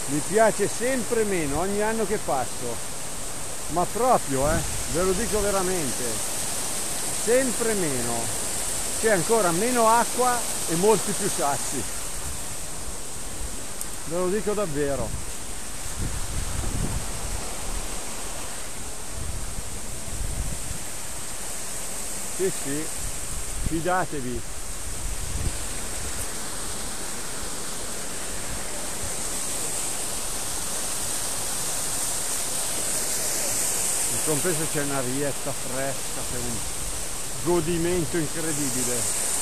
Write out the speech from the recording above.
Mi piace sempre meno ogni anno che passo, ma proprio, ve lo dico veramente, sempre meno. C'è ancora meno acqua e molti più sassi, ve lo dico davvero. Sì, sì, fidatevi. In compenso c'è una rietta fresca, c'è un godimento incredibile.